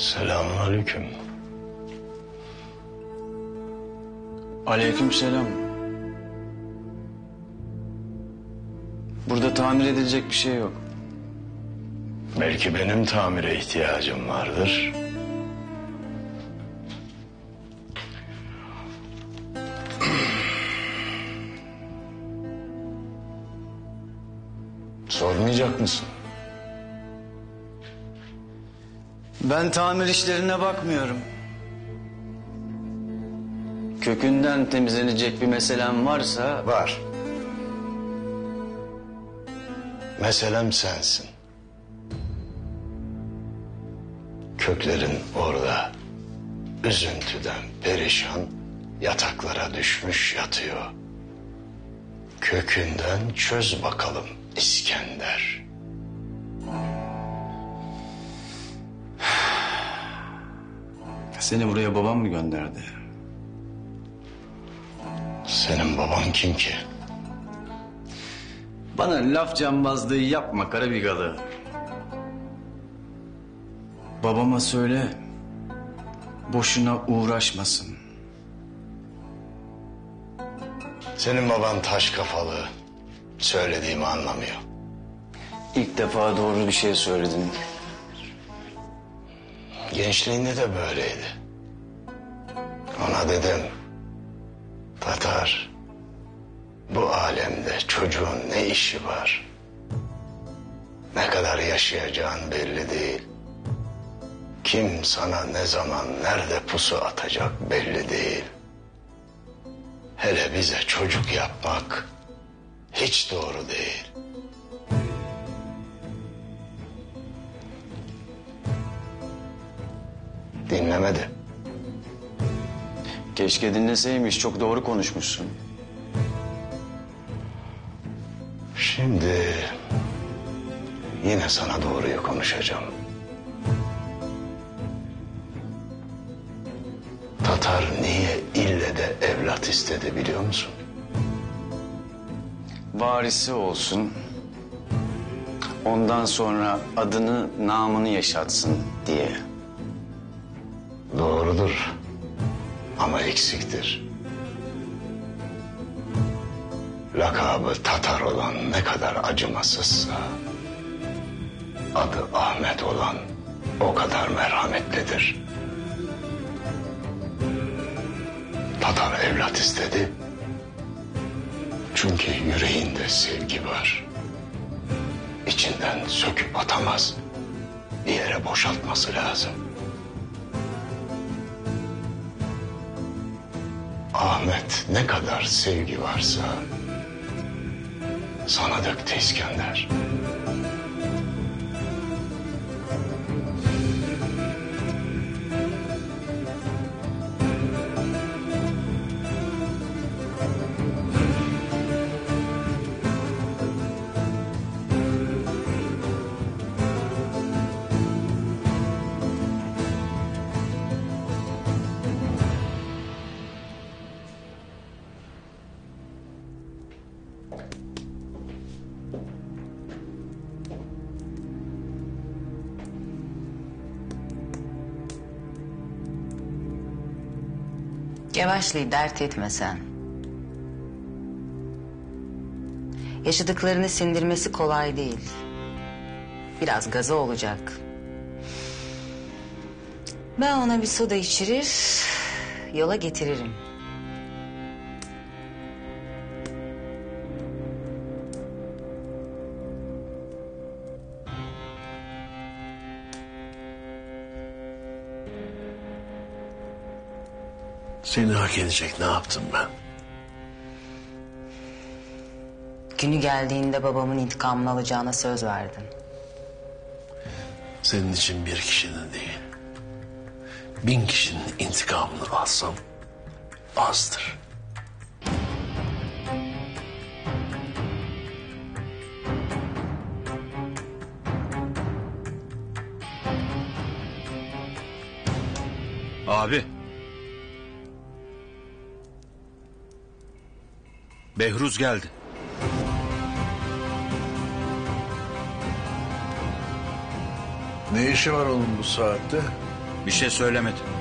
Selamünaleyküm. Aleykümselam. Burada tamir edilecek bir şey yok. Belki benim tamire ihtiyacım vardır. Sormayacak mısın? Ben tamir işlerine bakmıyorum. Kökünden temizlenecek bir meselem varsa... Var. Meselem sensin. Köklerin orada üzüntüden perişan yataklara düşmüş yatıyor. Kökünden çöz bakalım İskender. Seni buraya babam mı gönderdi? Senin baban kim ki? Bana laf cambazlığı yapma Karabigalı. Babama söyle, boşuna uğraşmasın. Senin baban taş kafalı. Söylediğimi anlamıyor. İlk defa doğru bir şey söyledin. Gençliğinde de böyleydi. Ona dedim, Tatar, bu alemde çocuğun ne işi var? Ne kadar yaşayacağın belli değil. Kim sana ne zaman, nerede pusu atacak belli değil. Hele bize çocuk yapmak hiç doğru değil. Dinlemedi. Keşke dinleseymiş, çok doğru konuşmuşsun. Şimdi yine sana doğruyu konuşacağım. Tatar niye ille de evlat istedi biliyor musun? Varisi olsun, ondan sonra adını, namını yaşatsın diye. Doğrudur ama eksiktir. Lakabı Tatar olan ne kadar acımasızsa, adı Ahmet olan o kadar merhametlidir. Tatar evlat istedi. Çünkü yüreğinde sevgi var. İçinden söküp atamaz. Bir yere boşaltması lazım. Ahmet ne kadar sevgi varsa sana döktü İskender. Yavaşlığı dert etme sen. Yaşadıklarını sindirmesi kolay değil. Biraz gazı olacak. Ben ona bir soda içirir, yola getiririm. Seni hak edecek ne yaptım ben? Günü geldiğinde babamın intikamını alacağına söz verdin. Senin için bir kişinin değil, 1000 kişinin intikamını alsam azdır. Abi. Behruz geldi. Ne işi var onun bu saatte? Bir şey söylemedi.